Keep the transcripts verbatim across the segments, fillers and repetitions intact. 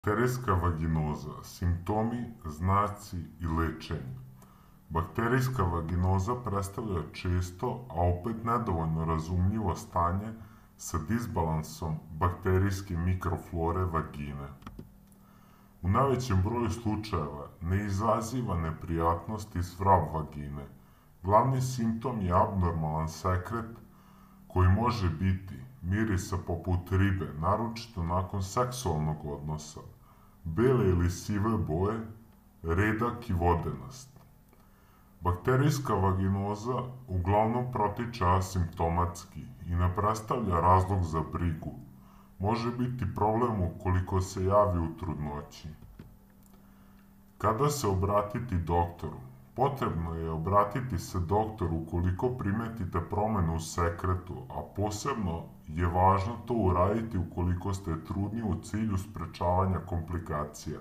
Bakterijska vaginoza, simptomi, znaci i lečenje. Bakterijska vaginoza predstavlja često, a opet nedovoljno razumljivo stanje sa disbalansom bakterijske mikroflore vagine. U najvećem broju slučajeva ne izaziva neprijatnost i svrab vagine. Glavni simptom je abnormalan sekret koji može biti mirisa poput ribe, naročito nakon seksualnog odnosa, bele ili sive boje, redak i vodenast. Bakterijska vaginoza uglavnom protiče asimptomatski i ne predstavlja razlog za brigu. Može biti problem ukoliko se javi u trudnoći. Kada se obratiti doktoru? Potrebno je obratiti se doktoru ukoliko primetite promenu u sekretu, a posebno je važno to uraditi ukoliko ste trudni u cilju sprečavanja komplikacija.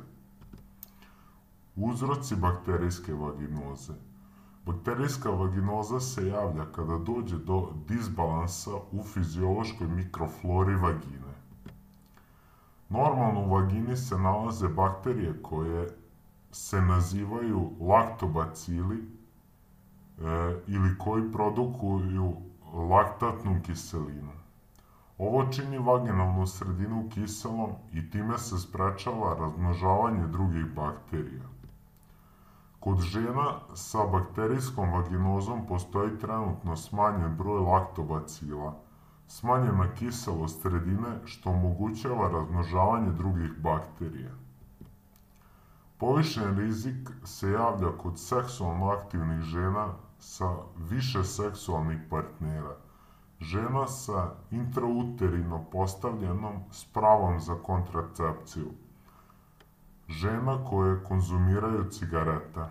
Uzroci bakterijske vaginoze. Bakterijska vaginoza se javlja kada dođe do disbalansa u fiziološkoj mikroflori vagine. Normalno u vagini se nalaze bakterije koje se nazivaju laktobacili e, ili koji produkuju laktatnu kiselinu. Ovo čini vaginalnu sredinu kiselom i time se sprečava razmnožavanje drugih bakterija. Kod žena sa bakterijskom vaginozom postoji trenutno smanjen broj laktobacila, smanjena kiselost sredine što omogućava razmnožavanje drugih bakterija. Povišen rizik se javlja kod seksualno aktivnih žena sa više seksualnih partnera, žena sa intrauterino postavljenom spravom za kontracepciju, žena koje konzumiraju cigarete.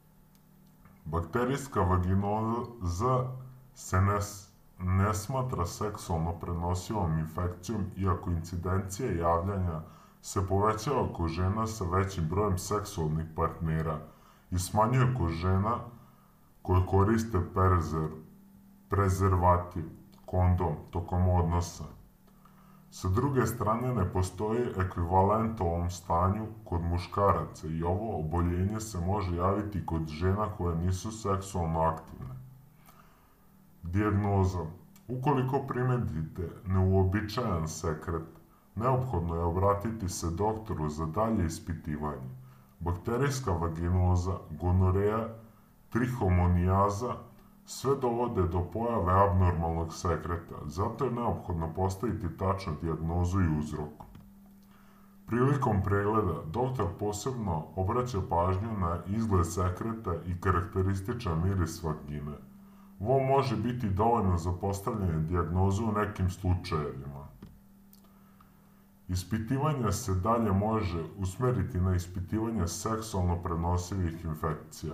Bakterijska vaginoza se ne, ne smatra seksualno prenosivom infekcijom, iako incidencija javljanja se povećava kod žena sa većim brojem seksualnih partnera i smanjuje kod žena koje koriste prezer, prezervativ, kondom, tokom odnosa. Sa druge strane, ne postoji ekvivalent ovom stanju kod muškaraca i ovo oboljenje se može javiti kod žena koje nisu seksualno aktivne. Dijagnoza. Ukoliko primetite neuobičajan sekret, neophodno je obratiti se doktoru za dalje ispitivanje. Bakterijska vaginoza, gonoreja, trihomonijaza sve dovode do pojave abnormalnog sekreta, zato je neophodno postaviti tačnu dijagnozu i uzrok. Prilikom pregleda, doktor posebno obraća pažnju na izgled sekreta i karakterističan miris vagine. Ovo može biti dovoljno za postavljanje dijagnoze u nekim slučajevima. Ispitivanje se dalje može usmeriti na ispitivanje seksualno prenosivih infekcija.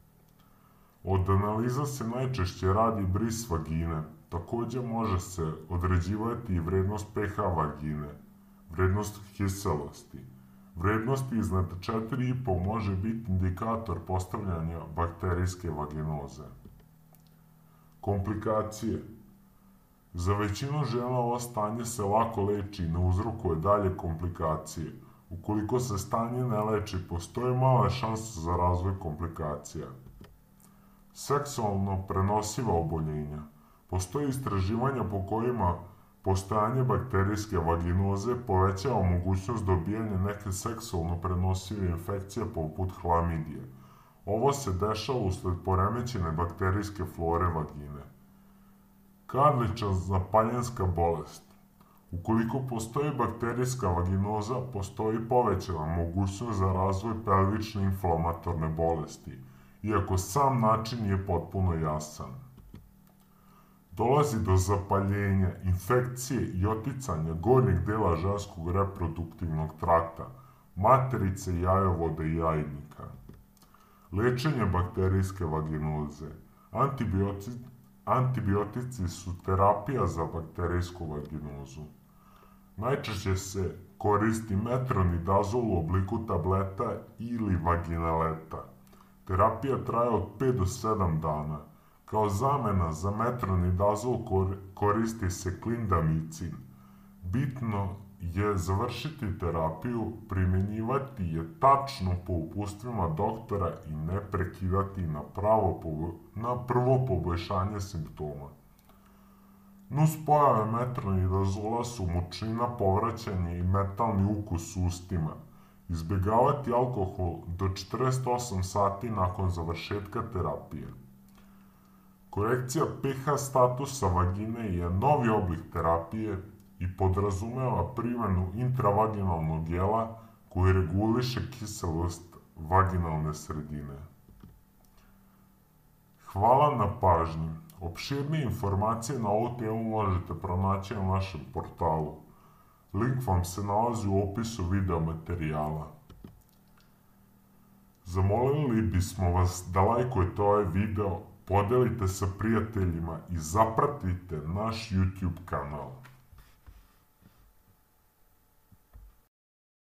Od analiza se najčešće radi bris vagine. Takođe može se određivati i vrednost pH vagine, vrednost kiselosti. Vrednost iznad četiri i po može biti indikator postavljanja bakterijske vaginoze. Komplikacije. Za većinu žena ovo stanje se lako leči i ne uzrokuje dalje komplikacije. Ukoliko se stanje ne leči, postoji mala šansa za razvoj komplikacija. Seksualno prenosiva oboljenja. Postoji istraživanja po kojima postojanje bakterijske vaginoze povećava mogućnost dobijanja neke seksualno prenosive infekcije poput hlamidije. Ovo se dešava usled poremećene bakterijske flore vagine. Karlična zapaljenska bolest. Ukoliko postoji bakterijska vaginoza, postoji povećana mogućnost za razvoj pelvične inflamatorne bolesti, iako sam način nije potpuno jasan. Dolazi do zapaljenja, infekcije i oticanja gornjeg dela ženskog reproduktivnog trakta, materice, jajovode i jajnika. Lečenje bakterijske vaginoze. Antibiotici, antibiotici su terapija za bakterijsku vaginozu. Najčešće se koristi metronidazol u obliku tableta ili vaginaleta. Terapija traje od pet do sedam dana. Kao zamena za metronidazol koristi se klindamicin. Bitno je završiti terapiju, primjenjivati je tačno po uputstvima doktora i ne prekidati na, pravo, na prvo poboljšanje simptoma. Nuspojave metronidazola su mučnina, povraćanje i metalni ukus u ustima. Izbjegavati alkohol do četrdeset osam sati nakon završetka terapije. Korekcija pH statusa vagine je novi oblik terapije i podrazumeva primjenu intravaginalnog jela koji reguliše kiselost vaginalne sredine. Hvala na pažnji. Opširnije informacije na ovu temu možete pronaći na našem portalu. Link vam se nalazi u opisu video materijala. Zamolili bismo vas da lajkujete ovaj video, podelite sa prijateljima i zapratite naš YouTube kanal.